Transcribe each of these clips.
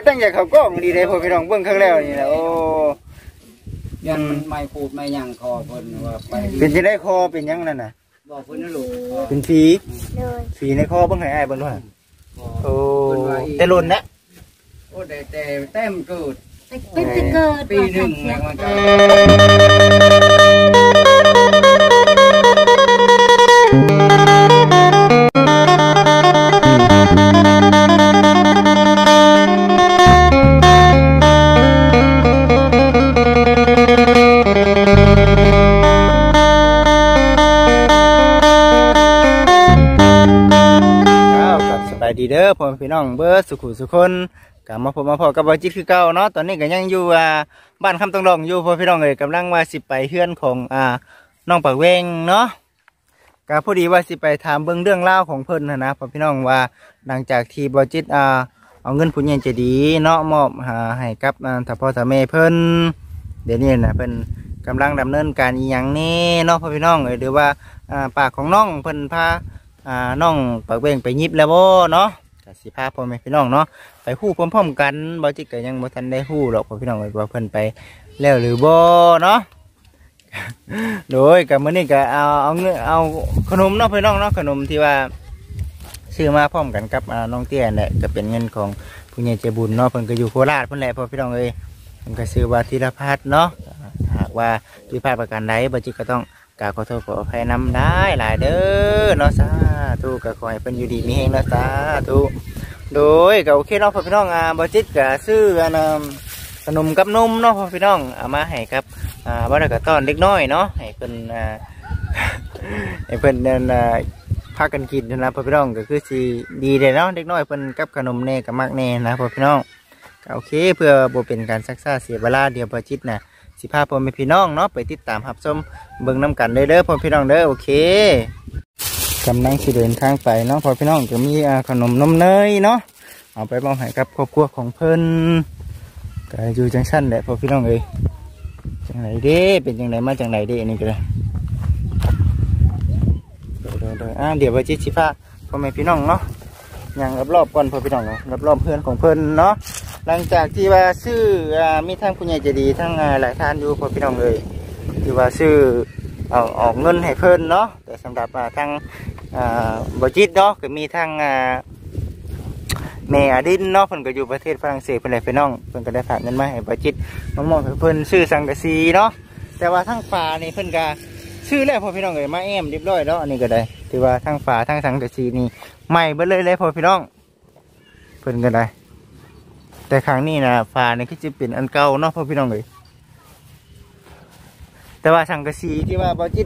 ตั้งใจเขากล้องดีเลยพอพี่น้องเบิ่งครั้งแล้วนี่นะโอ้ยันไม่พูดไม่ยังคอเพิ่นว่าไปเป็นจะได้คอเป็นยังนั่นน่ะบอกเพิ่นนั่นลูกเป็นฝีในคอเบิ่งให้อ้ายเบิ่งด้วยโอ้แต่หล่นนะโอ้แต่แต้มเกิดเป็นจะเกิดปีหนึ่งแล้วมันก็ดีเด้อพ่อพี่น้องเบิร์ดสุขุสุคนกลับมาพบมาพอกับบอจิตคือเก่าเนาะตอนนี้ก็ยังอยู่บ้านคำตองดองอยู่พ่อพี่น้องเลยกำลังว่าสิไปเฮือนของน้องปากเวงเนาะก็พอดีว่าสิไปถามเบื้องเรื่องเล่าของเพิ่นนะพ่อพี่น้องว่าหลังจากที่บอจิตเอาเงินผู้ใหญ่ใจดีเนาะมอบให้กับถ้าพ่อถ้าแม่เพิ่นเดี๋ยวนี้นะเพิ่นกำลังดำเนินการอีหยังนี่เนาะพ่อพี่น้องหรือว่าปากของน้องเพิ่นพาน้องปากเบ่งไปยิบแล้วบ่เนาะกับสิพาพ่อแม่พี่น้องเนาะไปฮู้พร้อมๆกันบ่จิกก็ยังบ่ทันได้ฮู้หรอกพ่อพี่น้องว่าเพิ่นไปแล้วหรือบ่เนาะโดยกับมื้อนี้ก็เอาขนมเนาะพี่น้องเนาะขนมที่ว่าซื้อมาพร้อมกันกับน้องเตี้ยเนี่ยก็เป็นเงินของผู้ใหญ่ใจบุญเนาะเพิ่นก็อยู่โคราชเพิ่นแหละพ่อพี่น้องเอ้ยเพิ่นก็ซื้อว่าธีรพัฒน์เนาะหากว่าผิดพลาดประการใดบ่จิกก็ต้องกขอโทษขออภัยนำได้หลายเด้อเนาะสาธุก็ขอให้เป็นอยู่ดีมีแห่งเนาะสาธุโดยก็โอเคเนาะพ่อพี่น้องบอจิตก็ซื้อขนมกับนมเนาะพ่อพี่น้องเอามาให้ครับบ้านก็ต้อนเล็กน้อยเนาะให้เป็นให้เป็นพากันกินนะพ่อพี่น้องก็คือสีดีเลยเนาะเล็กน้อยเป็นกับขนมเน่กับมักเน่นะพ่อพี่น้องก็โอเคเพื่อบ่เป็นการซักซ่าเสียเวลาเดียวบอจิตนะสิพาพ่อแม่พี่น้องเนาะไปติดตามรับชมเบิ่งน้ำกันเด้อพ่อพี่น้องเด้อโอเคกำลังสิเดินทางไปเนาะพ่อพี่น้องก็มีขนมนมเนยเนาะเอาไปมอบให้กับครอบครัวของเพิ่นก็อยู่จังชั้นแหละพ่อพี่น้องเอ้ยจังไหนเด้เป็นจังไหนมาจังไหนเด้นี่ก็เลยโดยเดี๋ยวไปจิตสิพาพ่อแม่พี่น้องเนาะยังรอบๆก่อนพ่อพี่น้องรอบๆเพื่อนของเพิ่นเนาะหลังจากที่ว่าซื้อมีทั้งผู้ใหญ่ใจดีทั้งหลายท่านอยู่พ่อพี่น้องเลยที่ว่าซื้อออกเงินให้เพิ่นเนาะแต่สำหรับทางบริจิตเนาะก็มีทั้งแม่อดินเนาะเพิ่นก็อยู่ประเทศฝรั่งเศสเพิ่นเลยพี่น้องเพิ่นก็ได้ฝากเงินมาให้บริจิตน้องๆให้เพิ่นซื้อสังกะสีเนาะแต่ว่าทั้งฝานี่เพิ่นก็ซื้อแล้วพ่อพี่น้องเลยมาแอมเรียบร้อยแล้วอันนี้ก็ได้ที่ว่าทั้งฝาทั้งสังกะสีนี่ใหม่เบิดเลยพ่อพี่น้องเพิ่นก็ได้แต่ครั้งนี้นะฝาเนี่ยก็จะเป็นอันเก่าเนาะพ่อพี่น้องเลยแต่ว่าสังกะสีที่ว่าบอจิต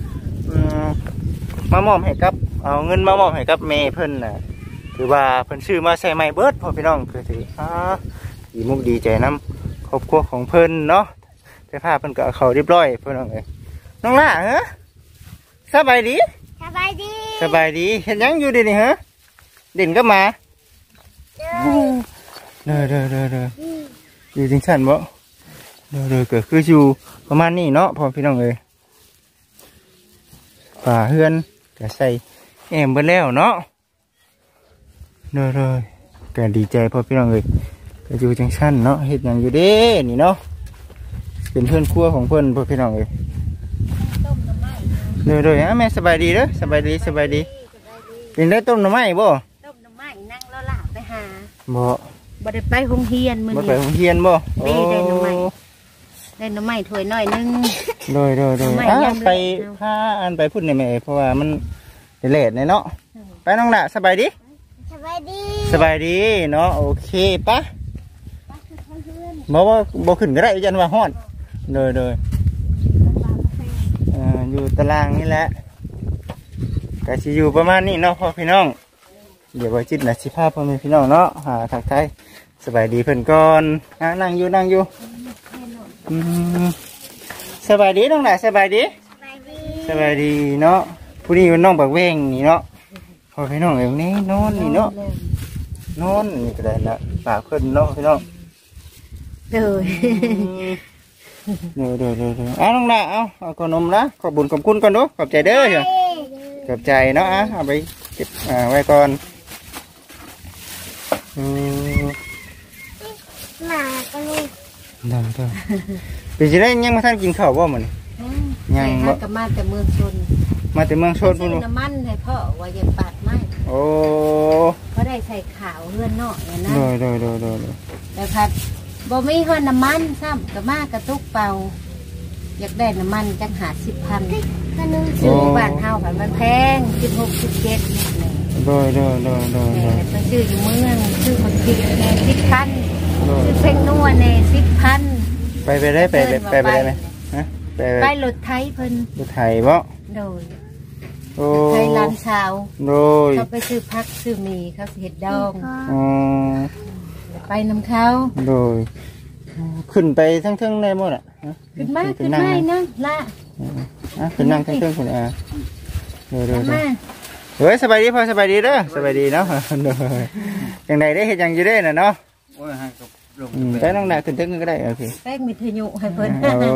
มามอบให้กับเอาเงินมามอบให้กับเมย์เพิ่นนะถือว่าเพิ่นซื้อมาใส่ไม้เบิร์ดพ่อพี่น้องคือถือดีมุกดีใจน้ำครอบครัวของเพิ่นเนาะแต่ผ้าเพิ่นก็เอาเขาเรียบร้อยเพิ่นเอาเลยน้องล่ะฮะสบายดีสบายดีสบายดีเห็นยังอยู่ดีนี่ฮะเด่นก็มาเด้ออยู่จริงฉันบ่เด้อก็คืออยู่ประมาณนี้เนาะพ่อพี่น้องเลยฝาเฮือนก็ใส่แอมไปแล้วเนาะเด้อก็ดีใจพ่อพี่น้องเลยก็อยู่จริงฉันเนาะเฮ็ดอย่างอยู่เด้นี่เนาะเป็นเพื่อนครัวของเพื่อนพ่อพี่น้องเลยเด้อแม่สบายดีเด้อสบายดีเป็นได้ต้มหน่อไม้บ่ต้มหน่อไม้นั่งแล้วล่ะไปหาบ่ได้ไปโรงเรียนมื้อนี้ไปโรงเรียนบ่ได้หน่อไม้ถ้วยน้อยนึงโดยไปพาอันไปพูดในแม่เพราะว่ามันเลทเนาะไปน้องน่ะสบายดีสบายดีเนาะโอเคปะบ่ขึ้นก็ได้ยันว่าฮอดโดยอยู่ตารางนี่แหละก็สิอยู่ประมาณนี้เนาะพ่อพี่น้องเดี๋ยวไว้จิตนะสิพาพ่อแม่พี่น้องเนาะหาทักทายสบายดีเพิ่นก่อนนั่งอยู่สบายดีน้องน่ะสบายดีเนาะผู้นี้มันน้องปากเว้งนี่เนาะพ่อพี่น้องอย่างนี้นอนนี่เนาะนอนนี่ก็ได้ละปากเพิ่นเนาะพี่น้องเด้อน้องน่ะเอาขนมนะขอบบุญขอบคุณก่อนดูขอบใจเด้อจ้ะขอบใจเนาะเอาไปเก็บไว้ก่อนหมาก็ลูกได้เป็นสิได้ยังมาท่านกินข้าวบ่มื้อนี้ ยังบ่บ่กับมาแต่เมืองชนมาแต่เมืองชนพุ่นซื้อบ่น้ำมันให้พ่อว่าอย่าปาดไม้โอ้เขาได้ใส่ขาวเฮือนเนาะอย่างนั้นโดยแต่พัดบ่มีเฮือนน้ำมันซ้ำกับมากระตุกเป่าอยากได้น้ำมันจังหา10,000ซื้อบ้านเฮาผันมันแพง16 17นี่แหละโดยแต่ไปซื้ออยู่เมืองซื้อคนกินแน่10,000ซื้อเพ่งนัวแน่10,000 ไปได้ไหมฮะไปไปรถไทยเพิ่นรถไถบ่โดยโอ้ไทยร้านเช้าโดยเขาไปซื้อพักซื้อหมีเขาสิเห็ดดองอ๋อไปนำเขาโดยขึ้นไปทั้งๆได้หมดอ่ะขึ้นมานะละขึ้นนั่งทั้งๆคุณอาโดยมาเฮ้ยสบายดีพอสบายดีเด้อสบายดีเนาะโดยจังใดได้เฮ็ดจังอยู่ได้น่ะเนาะโอ้ยให้กับลงไปน้องหน้าขึ้นตึกก็ได้โอเคแป้งมิทยุให้เพิ่น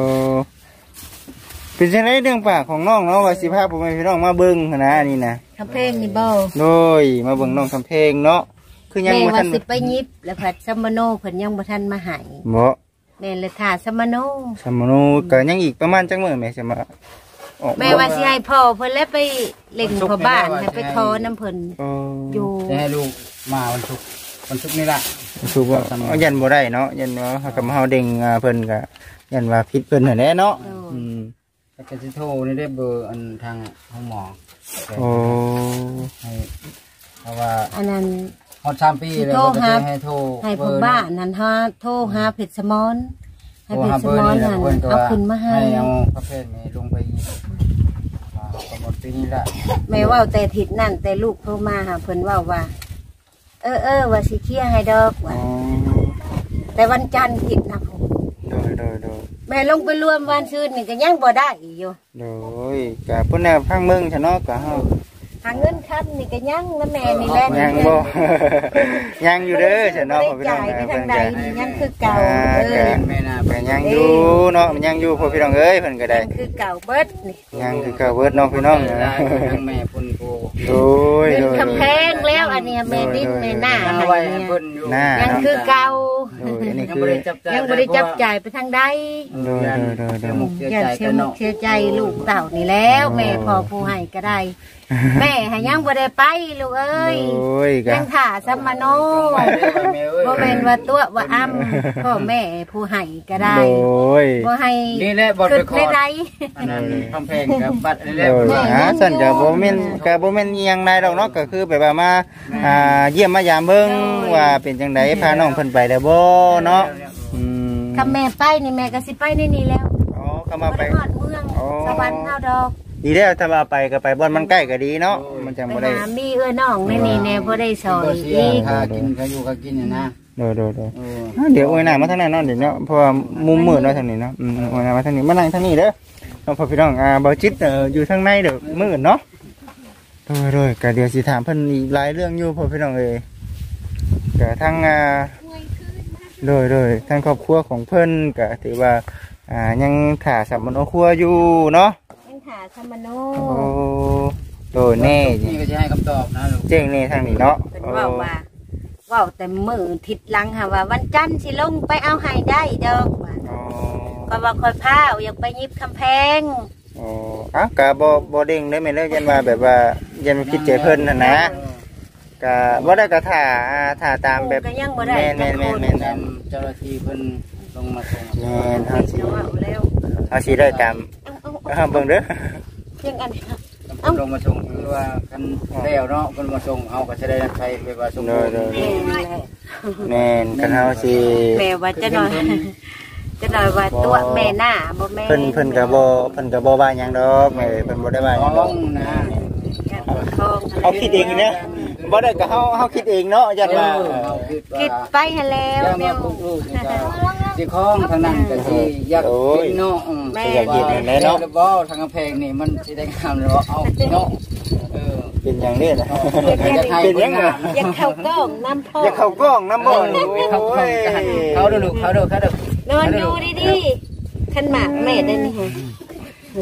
เป็นจังไดเรื่องปากของน้องเนาะว่าสิพาผมพี่น้องมาเบิ่งนะอันนี้นะทำเพลงนี่บ่โดยมาเบิ่งน้องทำเพลงเนาะคือยังแม่บ่ว่าทันสิไปยิบแล้วผัดซัมมโนเพิ่นยังบ่ทันมาใหายบ่แม่เลยถ่าซัมมโนสมโนก็ยังอีกประมาณจังมื้อแม่สิมาออกแม่ว่าสิให้พ่อเพิ่นแล้วไปเล่นพ่อบ้านให้ไปขอน้ำเพิ่นอยู่จะให้ลูกมาวันศุกร์นี่แหละถูกว่ายันบ่ได้เนาะยันว่ากับเฮาเด้งเพิ่นก็ยันว่าผิดเพิ่นนั่นแหละเนาะแต่กสิโทรนี่ได้เบอร์อันทางห้องหมอโอ้ให้เพราะว่าอันนั้นฮอด3ปีแล้วก็จะให้โทรให้พ่อบ้านนั่นฮะโทรหาเพชรสมอนให้เพชรสมอนนั่นเอาขึ้นมาให้เอาประเภทนี้ลงไปก็หมดปีนี้ละแม่ว่าแต่ทิศนั่นแต่ลูกโทรมาหาเพิ่นว่าว่าสิเคลียร์ให้ดอกว่าแต่วันจันทร์ผิดนะผมโดยแม่ลงไปรวมวันซื่นนี่ก็ยังบ่ได้อยู่โดยก็เพิ่นน่ะพังเมืองซะเนาะก็เฮาหาเงินคันนี่ก็ยังนะแม่นี่แหละยังบ่ ยังอยู่เด้อซะเนาะบ่ได้จ่ายไปทางใดนี่ยังคือเก่าแม่น่ะก็ยังอยู่เนาะมันยังอยู่พ่อพี่น้องเอ้ยเพิ่นก็ได้ยังคือเก่าเบิดนี่ยังคือเก่าเบิดน้องพี่น้องได้ทั้งแม่พุ่นโกโดยเป็นกำแพงแล้วอันเนี้ยแม่ดินแม่หน้าเอาให้ไว้เนี่ยเพิ่นอยู่ยังคือเก่าโดยอันนี้ยังคือบ่ได้จับจ่ายยังบ่ได้จับจ่ายไปทางใดโดยอย่าเสียมุกเสียใจลูกเต่านี่แล้วแม่พอผู้ให้ก็ได้ แม่ให้ยังบ่ได้ไปลูกเอ้ยโอ้ยก็ยังถ่าซัมมาโนบ่แม่นว่าตัวว่าอ้ำพ่อแม่ผู้ให้ก็ได้โดยบ่ให้นี่แหละบ่ขึ้ไปนขอไม่ได้อันนั้นคำแพงกับบัตรนี่แหโดละยสั่นก็บ่แม่นอีหยังใดดอกเนาะก็คือแบบว่ามาเยี่ยมมายามเบิ่งว่าเป็นจังไดพาน้องเพิ่นไปได้บ่เนาะถ้าแม่ไปนี่แม่ก็สิไปในนี่แล้วอ๋อเข้ามาไปบ่ได้ฮอดเมืองสวรรค์เฮาดอกดีแล้วถ้าว่าไปก็ไปบ่อนมันใกล้ก็ดีเนาะมันจังไปบ่ได้หามีเอื้อน้องในนี่แน่บ่ได้ซอยบ่เสียอีกค่ากินค่าอยู่ค่ากินเนี่ยนะโดยเดี๋ยวโอ้ยหน้ามาทางนั้นเนาะเดี๋ยวเนาะเพราะว่ามุมมืดเนาะทางนี้เนาะโอ้ยหน้ามาทางนี้มานั่งทางนี้เด้อน้องพ่อพี่น้องบ่จิตอยู่ทางในเด้อมืดเนาะโดยก็เดี๋ยวสิถามเพิ่นอีกหลายเรื่องอยู่พ่อพี่น้องเอ้ยก็ทางโดยทางครอบครัวของเพิ่นก็ถือว่ายังขาสับมโนครัวอยู่เนาะยังถ่าซัมมาโนโอ้โดยแน่นี่ก็จะให้คำตอบนะลูกเจ๋งนี่ทางนี้เนาะเป็นว่าแต่มือทิศหลังค่ะว่าวันจันทร์สิลงไปเอาให้ได้ดอกว่าก็ว่าคอยพาอยากไปยิบคำแพงกะบ่เด้งได้แม่นเลยยันว่าแบบว่ายันผิดใจเพิ่นน่ะนะกะบ่ได้กะถ่าตามแบบก็ยังบ่ได้แม่นตามเจ้าหน้าที่เพิ่นลงมาส่งแม่นเฮาสิเอาแล้วได้ตามเบิ่งเด้อเพียงอันนี้เพิ่นลงมาส่งคือว่าคันแล้วเนาะเพิ่นมาส่งเฮาก็จะได้ใช้ไปว่าส่งแม่นกันเฮาสิแม่ว่าจะหน่อยว่าตัวแม่หน้าบ่แม่เพิ่นก็บ่ว่าหยังดอกแม่เพิ่นบ่ได้ว่าหยังดอกนะเฮาคิดเองเนี่ยบ่ได้ก็เฮาคิดเองเนาะยันว่าคิดไปให้แล้วเดี๋เดี๋ยยว วลูกนี่ก็สิคล้องทางนั้นก็สิอยากกินเนาะอยากกินเนาะบ่ทางกำแพงนี่มันสิได้งามเลยว่าเอาเนาะเป็นอย่างนี้นะเป็นยังไงอยากเข้ากล้องน้ำพ่ออยากเข้ากล้องน้ำบ่อนเขาดูลูกเขาดูนอนอยู่ดีๆขันหมากแม่ได้นี่ฮะ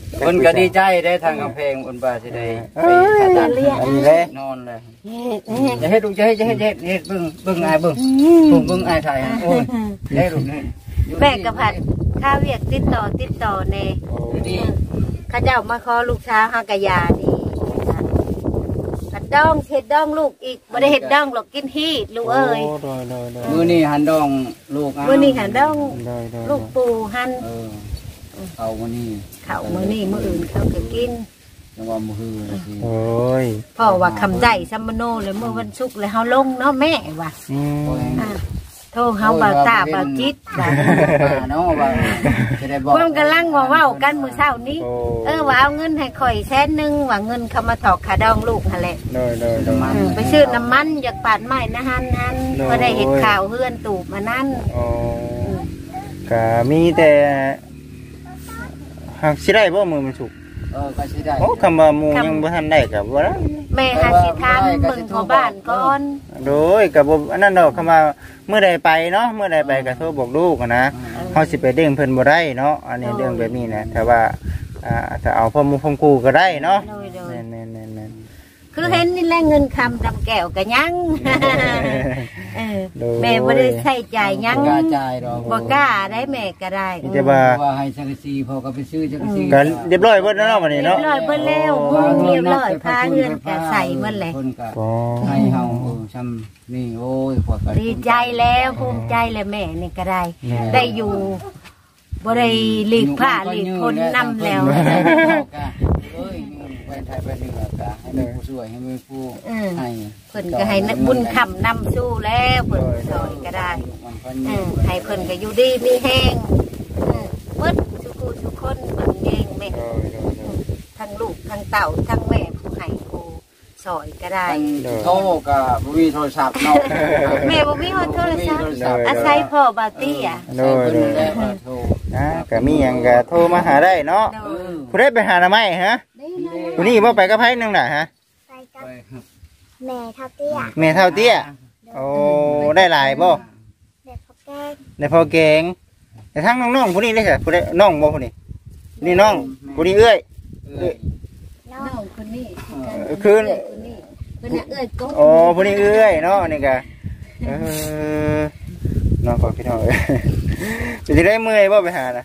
คนก็ดีใจได้ทางกำแพงคนบ้าสิได้ไปผ่าตัดอันนี้เลยนอนเลยจะให้ดูจะให้เบิ่งอายเบิ่งอายถ่ายโอ้ยให้ดูนี่แม่กับผัดข้าวเวียกติดต่อในดีข้าเจ้ามาขอลูกสาวหากะยานี่ผัดดองเห็ดดองลูกอีกบ่ได้เห็ดดองหรอกกินฮีดลูกเอ้ยมือนี่หันดองลูกมื้อนี้หันดองลูกปูหันเขามือนี่เขามื้อนี้มื้ออื่นเขาก็กินจังหวะมือฮือสิโอ้ยพ่อว่าคำใจซัมมโนเลยมื้อวันศุกร์เลยเฮาลงเนาะแม่ว่าโทรเฮาบ่าวตาบ่าวจิตว่าเนาะว่าจะได้บอกเพิ่นกำลังว่าเว้ากันมื้อเช้านี้ว่าเอาเงินให้ข่อย100,000ว่าเงินเขามาถอกขาดองลูกหั่นแหละ ไปซื้อน้ำมันอยากปาดไม้นะฮันก็ได้เห็นข่าวเฮือนตูบมานั่นก็มีแต่หากสิได้บ่มือมันสุกก็สิได้โอ้คำว่าหมูยังบ่ทันได้กับว่าแม่หาสิทานเบิ่งของบ้านก่อนโดยกับอันนั้นดอกคำว่าเมื่อใดไปเนาะเมื่อใดไปก็โทรบอกลูกนะเฮาสิไปเด้งเพิ่นบ่ได้เนาะอันนี้เรื่องแบบนี้นะแต่ว่าถ้าเอาพ่อมูพ่อกูก็ได้เนาะแม่นคือเห็นนี่แหละเงินคำดำแก้วก็ยังแม่บ่ได้ใช้จ่ายยังบ่กล้าได้แม่ก็ได้จะว่าให้จักรซีพอก็ไปซื้อจักรซีก็เรียบร้อยเบิดแล้วเนาะบัดนี้เนาะเรียบร้อยเบิดแล้วเรียบร้อยพาเฮือนก็ใส่หมดเลยให้เฮาซ้ำนี่โอ้ยพวกดีใจแล้วภูมิใจแล้วแม่นี่ก็ได้อยู่บ่ได้หลีกผ้าหลีกคนนำแล้วไปไทยไปเหนือก็ให้มีผู้ช่วยให้มีผู้ให้เพิ่นก็ให้บุญคำนำสู้แล้วเพิ่นสอนก็ได้ให้เพิ่นก็อยู่ดีมีแห้งเบิดทุกคนเพิ่นเองแม่ทั้งลูกทั้งเต่าทั้งแม่ผู้ให้ผู้สอนก็ได้โทรก็บ่มีโทรศัพท์เนาะแม่บ่มีโทรศัพท์อาศัยพ่อบาตี้อ่ะก็มีหยังก็โทรมาหาได้เนาะผู้ใดไปหาหน่อไม้ฮะผู้นี้บ่ไปกับไผนึงน่ะฮะไปกับแม่เท่าเตี้ยแม่เท่าเตี้ยโอ้ได้หลายบ่ได้พอแกงแต่ทั้งน้องๆผู้นี้ได้จ้ะผู้ใดน้องบ่ผู้นี้นี่น้องผู้นี้เอ้ยน้องคนนี้คือคนนี้เอ้ยก็โอ้ผู้นี้เอ้ยเนาะนี่ก็น้องขอพี่น้องจะได้เมื่อยบ่ไปหาน่ะ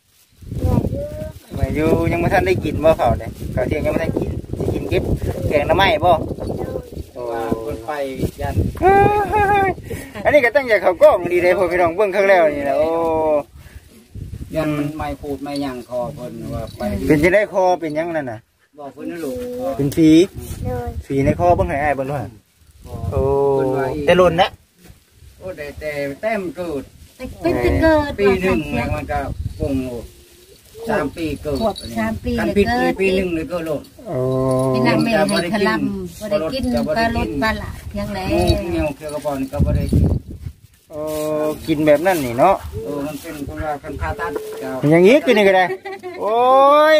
มาอยู่ยังไม่ทันได้กินบ่เขาเนี่ยข้าวเที่ยงยังไม่ได้กินจะกินกิ๊บแกงน้ำไหม้บ่โอ้คนไปยันอันนี้ก็ตั้งใจเขากล้องดีเลยพอพี่น้องเบิ่งครั้งแล้วนี่นะโอ้ยันมันไม่พูดไม่ยังคอคนว่าไปเป็นจะได้คอเป็นยังนั่นน่ะบอกคนนั่นลูกเป็นฝีในคอเบิ่งให้อ้ายเบิ่งด้วยโอ้แต่ลุ่นนะโอ้แต่แต้มเกิดปีหนึ่งมันก็ปง3 ปีเกิด 3 ปีกันปีหนึ่งเลยก็หล่นเป็นนางแม่ให้ขลังบ่ได้กินปลารสปลาหลาดยังไงเงี้ยวเกี่ยวกับปอนก็บ่ได้กินกินแบบนั้นนี่เนาะมันเป็นคนว่าคนผ่าตัดอย่างนี้กินนี่ก็ได้โอ้ย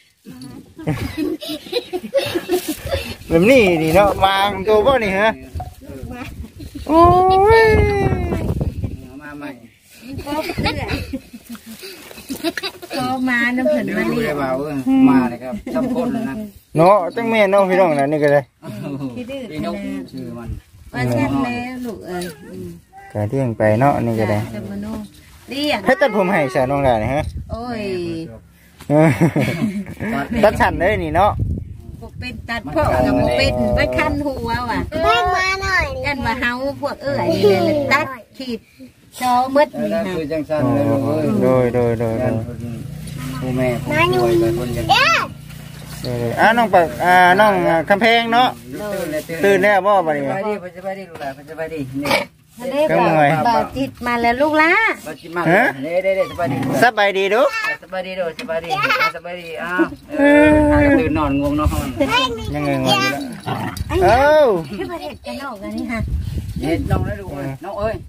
แบบนี้นี่เนาะมาตัวบ่นี่ฮะโอ้ยมาใหม่ก็มาน้ำเพิ่นมาเรียกมาเลยครับจำคนนะเนาะจังแม่น้องพี่น้องนะนี่ก็ได้พี่นกชื่อมันว่าแช่แล้วลูกก็เที่ยงไปเนาะนี่ก็ได้ให้ตัดผมให้สาวน้องได้นะฮะโอ้ยตัดสั้นเลยนี่เนาะเป็นตัดพ่อกับเป็นไปคันหัวว่ะแม่มาหน่อยกันว่าเฮาพวกนี่เลยตัดขีดจอมืดนี่คือจังสันเลยโดยผู้แม่ผู้ป่วยไปคนยังน้องปักน้องคำแพงเนาะตื่นแล้วบ่บัดนี้สบายดีลูกหลานสบายดีนี่ก็เหนื่อยบ่จิตมาแล้วลูกล่ะบ่จิตมาเด้สบายดีสบายดีดูสบายดีตื่นนอนงงเนาะยังงงอยู่แล้วคือประเทศกันนอกกันนี่ฮะเฮ็ดน้องได้ดูน้องเอ้ย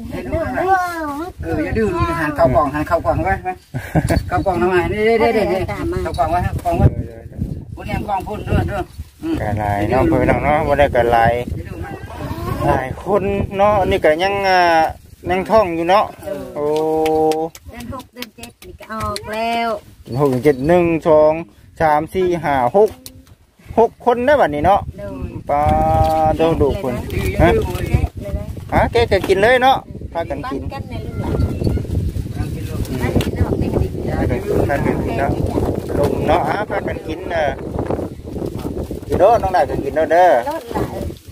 อย่าดื้อหันเข้ากล่องไว้เข้ากล่องทำไมนี่เข้ากล่องไว้กล่องไว้พุ่นยังกล่องพุ่นด้วยกะลายน้องเพื่อนเนาะว่าได้กะลายหลายคนเนาะนี่ก็ยังท่องอยู่เนาะโอ้เดือน 6 เดือน 7นี่ก็ออกแล้ว 6 7 1 2 3 4 5 6คนได้บัดนี้เนาะโดยปลาโดดุคนฮะฮะแกก็กินเลยเนาะพากันกินกันในลูกหลานบ้านนอกไม่ติดพากันกินเนาะลมเนาะพากันกินกินโดน้องได้ก็กินโดเด้อรถหลาน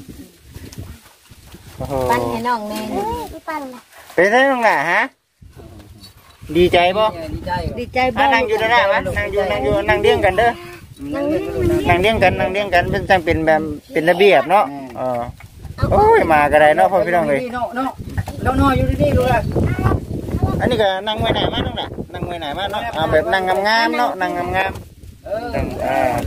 โอ้โหปั้นให้น้องแน่ปั่นละเป็นไงน้องหล่ะฮะดีใจบ่ดีใจบ่นั่งอยู่นั่นแหละมั้ยนั่งอยู่นั่งเลี้ยงกันเด้อนั่งเลี้ยงกันเป็นจังเป็นแบบเป็นระเบียบเนาะโอ้ยมาก็ได้เนาะพ่อพี่น้องเอ้ยเนาะนอนอยู่ดีๆดูล่ะอันนี้ก็นั่งไว้ไหนมาน้องน่ะนั่งไว้ไหนมาเนาะแบบนั่งงามๆเนาะนั่งงามๆนั่ง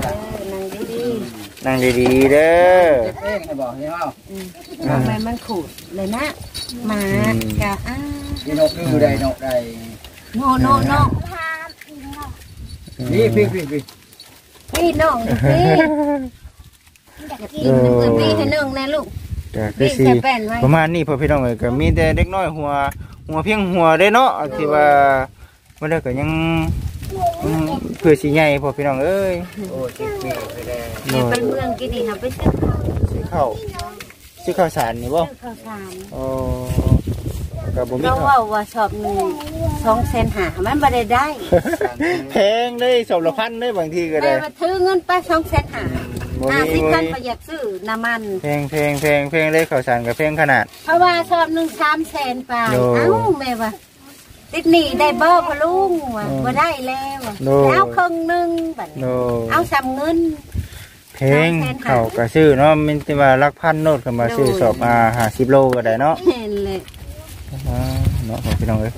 นั่งดีๆเด้อเองให้บอกใช่เปล่าทำไมมันขูดเลยนะหมากะพี่นกอยู่ใดนกใดโนพาพิงหรอกนี่พี่พี่น้องพี่อยากกินพี่ให้น้องนะลูกก็คือสิประมาณนี้พ่อพี่น้องเอ้ยก็มีแต่เด็กน้อยหัวเพียงหัวได้เนาะที่ว่าบ่ได้ก็ยังเพื่อสิใหญ่พ่อพี่น้องเอ้ยโอ้สิปีไปแล้วไปเมืองกินดีค่ะไปซื้อซื้อข้าวสารนี่บ่ข้าวสารโอ้ก็บ่มีเราข้าวว่าชอบ250,000มันบ่ได้แพงเลยสอบละพันเลยบางทีก็ไปได้มาถือเงินไป250,000ที่ท่านประหยัดซื้อน้ำมันแพงเลยข้าวสารก็แพงขนาดเพราะว่าชอบ300,000ไปเอ้าแม่ว่าติดหนี้ได้บ่พ่อลุงว่าบ่ได้แล้วเอาครึ่งนึงบัดเอาซ้ำเงินแพงข้าวก็ซื้อเนาะมันสิว่าหลักพันโนดก็มาซื้อสอบ50โลก็ได้เนาะเห็นเลยเนาะพี่น้องเอ้ย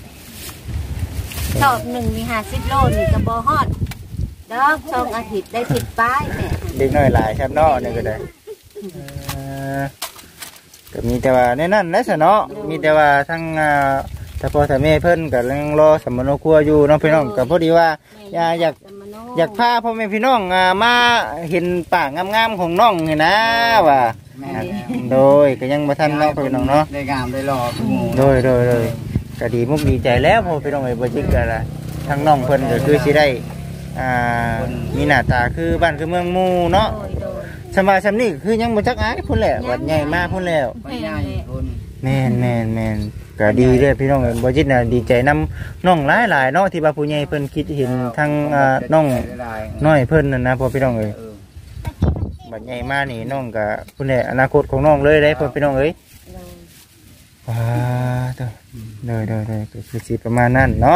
ชอบ1มี50โลนี่ก็บ่ฮอดดอก2อาทิตย์ได้10ป้ายแม่เด็กน้อยหลายครับเนาะนี่ก็ได้ก็มีแต่ว่าในนั้นแหละซะเนาะมีแต่ว่าทั้งถ้าพ่อถ้าแม่เพิ่นก็ยังรอสมโนครัวอยู่เนาะพี่น้องก็พอดีว่าอยากพาพ่อแม่พี่น้องมาเห็นป่างามๆของน้องนี่นะว่าโดยก็ยังบ่ทันเนาะพี่น้องเนาะได้งามได้หล่อโดยก็ดีมุกดีใจแล้วพ่อพี่น้องเอ้ยบ่จิกก็ล่ะทั้งน้องเพิ่นก็คือสิได้มีหน้าตาคือบ้านคือเมืองหมู่เนาะสมาสำนี่คือยังบ่จักอายพุ่นแหละวัดใหญ่มาพุ่นแล้วไม่ใหญ่คนแม่นก็ดีเด้อพี่น้องเอ้ยบ่จิตน่ะดีใจนำน้องหลายๆเนาะที่ว่าผู้ใหญ่เพิ่นคิดเห็นทั้งน้องน้อยเพิ่นนั่นนะพ่อพี่น้องเอ้ยบัดใหญ่มานี่น้องก็พุ่นแหละอนาคตของน้องเลยได้พ่อพี่น้องเอ้ยว้าเด้อก็คือสิประมาณนั้นเนาะ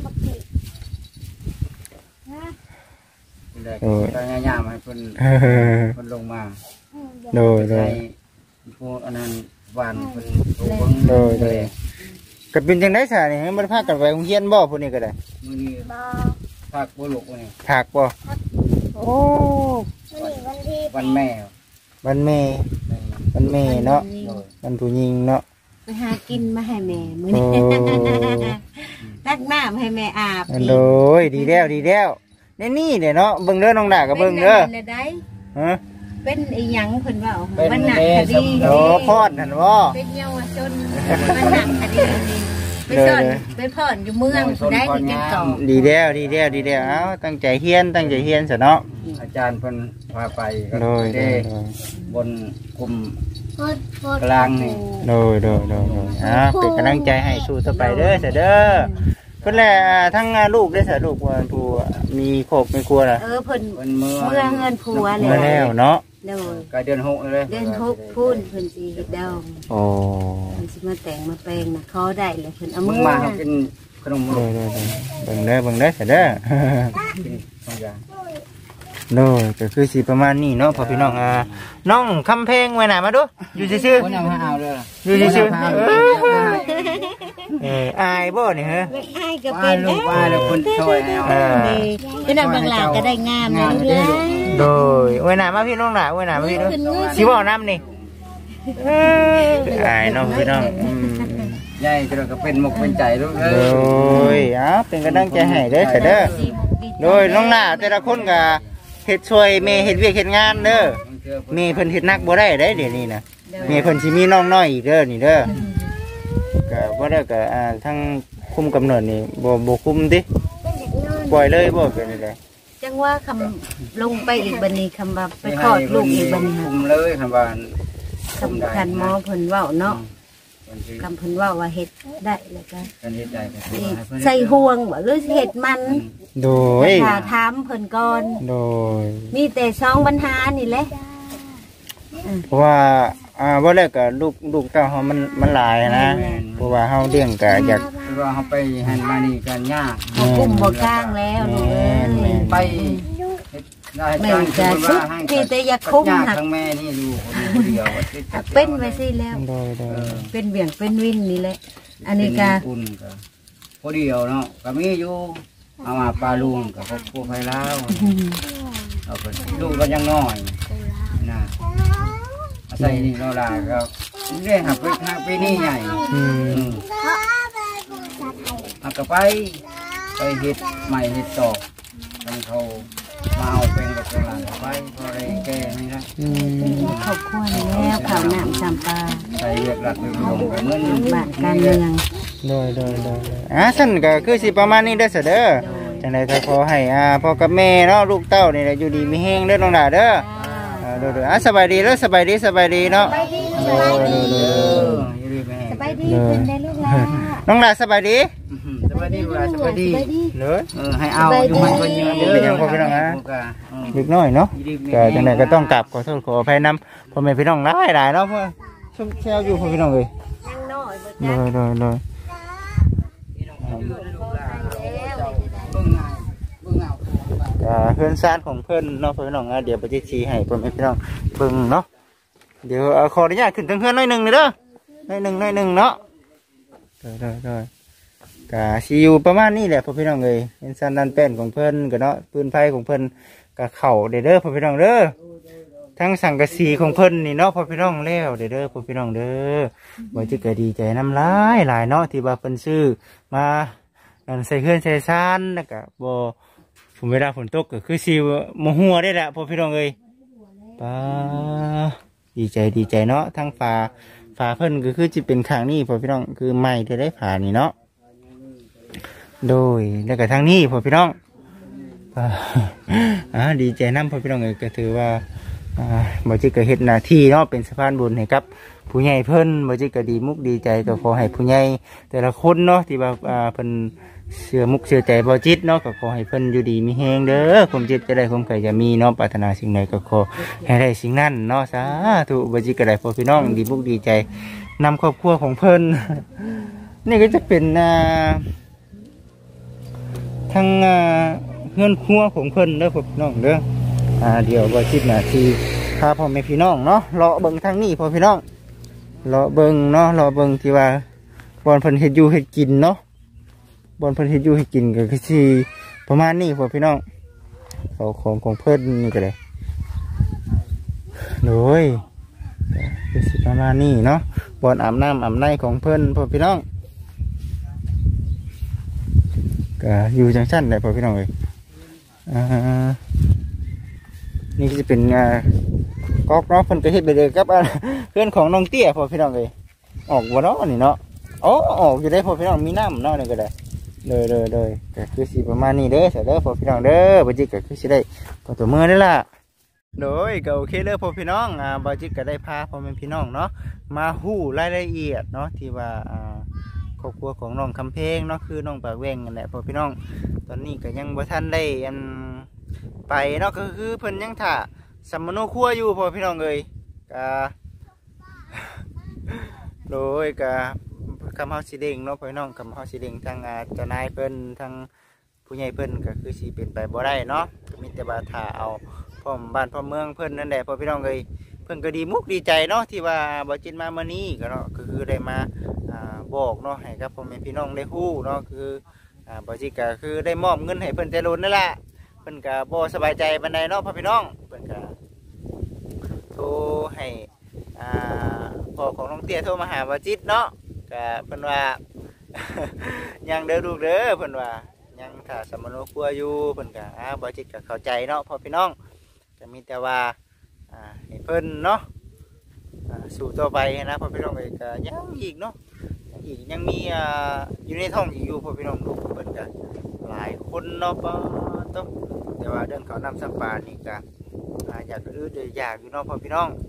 โอ้ยตอนยามให้คนลงมาโดยพวกอันนั้นวันคนโดยก็เป็นจังได๋ซะนี่มันพากันไปโรงเรียนบ่พุ่นนี่ก็ได้มื้อนี้ภาคบ่ลูกนี่ถากบ่โอ้วันที่วันแม่วันแม่เนาะวันผู้หญิงเนาะไปหากินมาให้แม่มื้อนี้ตักน้ำให้แม่อาบโดยดีแล้วนี่เด้เนาะเบิ่งเด้อน้องดาก็เบิ่งเด้อฮะเป็นอีหยังเพิ่นว่าเป็นหนักคดีโอ้พอดนั่นบ่เป็นเยาวชนมันหนักคดีไปสอนไปพ่อนอยู่เมืองได้ที่กันต่อดีแล้วเอ้าตั้งใจเฮียนซะเนาะอาจารย์เพิ่นพาไปโดยบนกลุ่มโพดกลางนี่โดยเป็นกำลังใจให้สู้ต่อไปเด้อเสเด้อเพิ่นแหละทั้งลูกได้สะลูกว่าผู้มีครอบมีครัวล่ะเพิ่นเป็นเมืองเมืองเงินผัวมาแล้วเนาะโดยก็เดือน6เลยเดินทุกพูนเพิ่นสิเฮ็ดดองโอ้เพิ่นสิมาแต่งมาแปลงน่ะเขาได้เลยเพิ่นเอามึมืงอมามากินขนมโดลูกยเบิ่งเด้อเสเด้อกิน2อย่างโดยก็คือสิประมาณนี้เนาะพ่อพี่น้องน้องคำเพลงไว้หน้ามาดูอยู่ซื่อคนยังเอาเลยๆอยู่ซื่อๆอายบ่นี่ฮะอ้ายก็ว่าเป็นลูกว่าแล้วคนช่วยเอาเป็นบางหลาก็ได้งามนะลูกหลานโดยไว้หน้ามาพี่น้องหน้าไว้หน้ามาพี่ดูสิบ่น้ำนี่อายน้องพี่น้องใหญ่ก็เป็นหมกเป็นใจลูกเอ้โดยเป็นกำลังใจให้เด้อเสเด้อโดยน้องหน้าแต่ละคนก็เฮ็ดช่วยแม่เฮ็ดเวียกเฮ็ดงานเด้อแม่เพิ่นเฮ็ดนักบ่ได้เด้เดี๋ยวนี้นะแม่เพิ่นสิมีน้องน้อยอีกเด้อนี่เด้อก็บ่ได้ก็ทั้งคุมกำเนิดนี่บ่คุมติเป็นเด็กนอนปล่อยเลยบ่เป็นไดจังว่าคำลงไปอีกบัดนี้คำว่าไปคลอดลูกอีกบัดนี้คุมเลยคำว่าคำคันหมอเพิ่นเว้าเนาะคำเพิ่นเว้าว่าเฮ็ดได้แล้วก็กันเฮ็ดได้ก็ใส่ห่วงบ่หรือเฮ็ดมันโดยถ้าถามเพิ่นก่อนโดยมีแต่2ปัญหานี่แหละเพราะว่าว่าแรกก็ลูกเต้าเฮามันหลายนะเพราะว่าเฮาเลี้ยงก็อยากคือว่าเขาไปหันมานี่กันยากบ่กุ้มบ่กลางแล้วลูกเอ้ยไปได้จ้างคือว่าให้มีแต่อยากคุ้มญาติหักทั้งแม่นี่อยู่คนเดียวเป็นไว้สิแล้วโดยเป็นเบี่ยงเป็นวินนี่แหละ อันนี้ก็คุณก็พอเดียวเนาะก็มีอยู่เอามาปลาลุงกับพวกไฟแล้วเราก็ลูกก็ยังน้อยนะอาศัยนี่เราลาก็เรียกหักไปนี่ใหญ่อืมหักก็ไปเห็ดใหม่เห็ดตอกทำเขามาเอาเป็นกับตัวหลานไปพอได้แก่ไม่ได้ครอบครัวนี่แล้วข้าวน้ำจำปาใส่เรียกหลักเรียกลงไปเหมือนบ้านการเมืองโดยซั่นก็คือสิประมาณนี้เด้อเสยเด้อจังได๋ก็ขอให้พ่อกับแม่เนาะลูกเต้านี่แหละอยู่ดีมีแฮงเด้อน้องดาเด้อโดยสบายดีเด้อสบายดีเนาะสบายดีเพิ่นได้ลูกหลานน้องดาสบายดีสวัสดีเวลาสวัสดีเด้อให้เอาอยู่มันคนยืนเยอะเป็นยังพ่อพี่น้องฮะเด็กน้อยเนาะก็จังได๋ก็ต้องกราบขอโทษขออภัยนำพ่อแม่พี่น้องหลายๆเนาะเพื่อชุมแซวอยู่พ่อพี่น้องเอ้ยยังน้อยบ่โดจ้ะยเบิ่งง่ายเบิ่งเอาเพื่อนซ่านของเพื่อนเนาะพ่อพี่น้องเดี๋ยวไปชี้ให้พ่อแม่พี่น้องเบิ่งเนาะเดี๋ยวขออนุญาตขึ้นทางเพื่อนหน่อยหนึ่งเลยเด้อหน่อยหนึ่งเนาะกะซีอยู่ประมาณนี้แหละพ่อพี่น้องเลยเป็นซ่านดันแป้นของเพื่อนกันเนาะปืนไฟของเพื่อนกะเข่าเด้อพ่อพี่น้องเด้อทั้งสังกะสีของเพื่อนนี่เนาะพ่อพี่น้องแล้วเด้อพ่อพี่น้องเด้อบ่จะเกิดดีใจน้ำลายหลายเนาะที่ว่าเพิ่นซื้อมาใส่เครื่องใส่ซ่านแล้วก็บ่ผมเวลาฝนตกก็คือสิมหัวได้แหละพ่อพี่น้องเอ้ยป้าดีใจเนาะทั้งฝาเพิ่นก็คือจะเป็นข้างนี้พ่อพี่น้องคือไม้ที่ได้ผ่านี่เนาะโดยแล้วก็ทางนี้พ่อพี่น้องดีใจน้ำพ่อพี่น้องเอ้ยก็ถือว่าบ่จิก็เฮ็ดหน้าที่เนาะเป็นสะพานบุญให้กับผู้ใหญ่เพิ่นบ่จิก็ดีมุกดีใจก็ขอให้ผู้ใหญ่แต่ละคนเนาะที่ว่าเพิ่นเชื่อมุกเชื่อใจบ่จิตเนาะก็ขอให้เพิ่นอยู่ดีมีแฮงเด้อความเจ็บจะได้ความไข้จะมีเนาะปรารถนาสิ่งใดก็ขอให้ได้สิ่งนั้นเนาะสาธุบ่จิก็ได้พ่อพี่น้องดีมุกดีใจนำครอบครัวของเพิ่น นี่ก็จะเป็นทางเฮือนครัวของเพิ่นเด้อพ่อพี่น้องเด้อเดี๋ยวบ่จิตที่พาพ่อแม่พี่น้องเนาะเลาะเบิ่งทางนี้พ่อพี่น้องเลาะเบิ่งเนาะเลาะเบิ่งที่ว่าบ่อนเพิ่นเฮ็ดอยู่เฮ็ดกินเนาะบอนเพิ่นเฮ็ดอยู่ให้กินก็คือสิประมาณนี้พ่อพี่น้องเอาของเพิ่นนี่ก็ได้โดยคือสิประมาณนี้เนาะบอนอาบน้ำอาบในของเพิ่นพ่อพี่น้องก็อยู่จังซั่นแหละพ่อพี่น้องเอ้ยนี่ก็จะเป็นก๊อกเนาะเพิ่นก็เฮ็ดไปเลยกับเพื่อนของน้องเตี้ยพ่อพี่น้องเอ้ยออกบ่เนาะนี่เนาะอ๋อออกอยู่ได้พ่อพี่น้องมีน้ำเนาะนี่ก็ได้เลยก็คือสิประมาณนี้เด้อเสร็จเด้อพ่อพี่น้องเด้อบ่จิก็คือสิได้ก็ตัวมือได้ล่ะโดยก็โอเคเด้อพ่อพี่น้องบ่จิก็ได้พาพ่อแม่พี่น้องเนาะมาฮู้รายละเอียดเนาะที่ว่าครอบครัวของน้องคำเพลงเนาะคือน้องปากแว่งนั่นแหละพ่อพี่น้องตอนนี้ก็ยังบ่ทันได้ไปเนาะก็คือเพิ่นยังถ่าสัมมโนครัวอยู่พ่อพี่น้องเอ้ยก็โดยก็คำเฮาสิเด้งเนาะพี่น้องคำเฮาสิเด้งทางเจ้านายเพิ่นทางผู้ใหญ่เพิ่นก็คือสิเป็นไปบ่ได้เนาะมีแต่ว่าถ้าเอาพร้อมบ้านพร้อมเมืองเพิ่นนั่นแหละพ่อพี่น้องเอ้ยเพิ่นก็ดีมุกดีใจเนาะที่ว่าบ่จิตมามื้อนี้ก็เนาะก็คือได้มาบอกเนาะให้กับพ่อแม่พี่น้องได้ฮู้เนาะคือบ่จิตก็คือได้มอบเงินให้เพิ่นแต่ล้นนั่นแหละเพิ่นก็บ่สบายใจปานใดเนาะพ่อพี่น้องเพิ่นก็โทรให้พ่อของน้องเตี้ยโทรมาหาบ่จิตเนาะก็เพิ่นว่า ยังเด้อลูกเด้อเพิ่นว่ายังถ้าสมโนครัวอยู่เพิ่นก็บ่จิตก็เข้าใจเนาะพ่อพี่น้องก็มีแต่ว่าให้เพิ่นเนาะสู่ต่อไปนะพ่อพี่น้องก็ยังอีกเนาะยังมีอยู่ในท้องอยู่พ่อพี่น้องลูกเพิ่นก็หลายคนเนาะป้าต้องแต่ว่าเรื่องเขาวนำสัมปานี่ก็อยากอยากอยู่เนาะพ่อพี่น้อง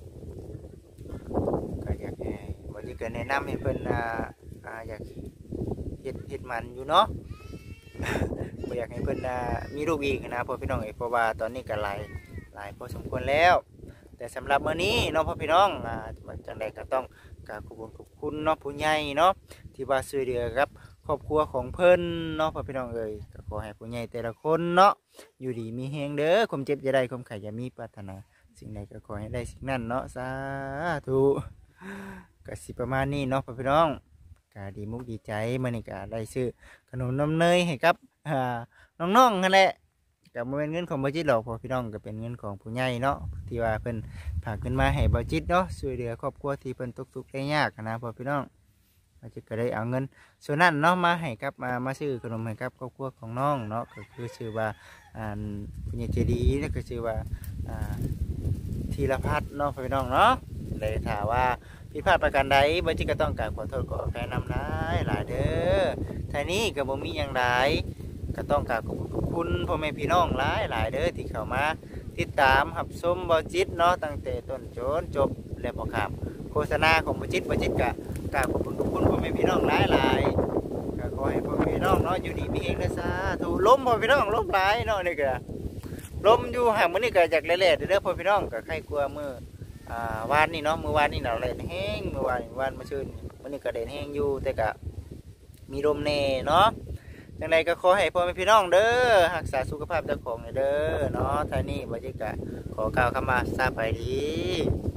ก็อยากให้บ่จิตก็แนะนำให้เพิ่นอยากเฮ็ดมันอยู่เนาะ บ่อยากให้เพิ่นมีลูกอีกนะพ่อพี่น้องเพราะว่าตอนนี้ก็หลายพอสมควรแล้วแต่สำหรับมื้อนี้เนาะพ่อพี่น้องจังใดก็ต้องขอบคุณเนาะผู้ใหญ่เนาะที่ว่าช่วยเหลือครับครอบครัวของเพิ่นเนาะพ่อพี่น้องก็ขอให้ผู้ใหญ่แต่ละคนเนาะอยู่ดีมีแฮงเด้อความเจ็บอย่าได้ความไข้อย่ามีปรารถนาสิ่งใดก็ขอให้ได้สิ่งนั้นเนาะสาธุก็สิประมาณนี้เนาะพ่อพี่น้องก็ดีมุกดีใจมื้อนี้ก็ได้ซื้อขนมนมเนยให้กับน้องๆนั่นแหละก็บ่เป็นเงินของบ่จิตหรอกพ่อพี่น้องก็เป็นเงินของผู้ใหญ่เนาะที่ว่าเพิ่นฝากเงินมาให้บ่จิตเนาะช่วยเหลือครอบครัวที่เพิ่นตกทุกข์ได้ยากนะพ่อพี่น้องบ่จิตก็ได้เอาเงินส่วนนั้นเนาะมาให้กับมาซื้อขนมให้กับครอบครัวของน้องเนาะก็คือชื่อว่าผู้ใหญ่ใจดีแล้วก็ชื่อว่าธีรพัฒน์เนาะพ่อพี่น้องเนาะเลยถามว่าผิดพลาดประการใดบ่จิตก็ต้องกราบขอโทษขออภัยนำหลายเด้อท่านี้ก็บ่มีหยังหลายก็ต้องกราบขอบคุณพ่อแม่พี่น้องหลายเด้อที่เข้ามาติดตามรับชมบ่จิตเนาะตั้งแต่ต้นจนจบและบ่ข้ามโฆษณาของบ่จิตก็กราบขอบคุณพ่อแม่พี่น้องหลายก็ขอให้พ่อแม่พี่น้องเนาะอยู่ดีมีเองนะซะถูกล้มพ่อพี่น้องล้มหลายเนาะนี่ก็ล้มอยู่ห่างมื้อนี้ก็จากเละๆเด้อพ่อพี่น้องก็ใครกลัวมื้อวานนี่เนาะมื้อวานนี่หนาวแลแห้งมื้อวานมาชื่นมื้อนี้ก็แดดแห้งอยู่แต่ก็มีลมแน่เนาะจังไดก็ขอให้พ่อแม่พี่น้องเด้อรักษาสุขภาพเจ้าของเด้อเนาะท่านี้บ่จิกะขอกล่าวคำว่าสบายดี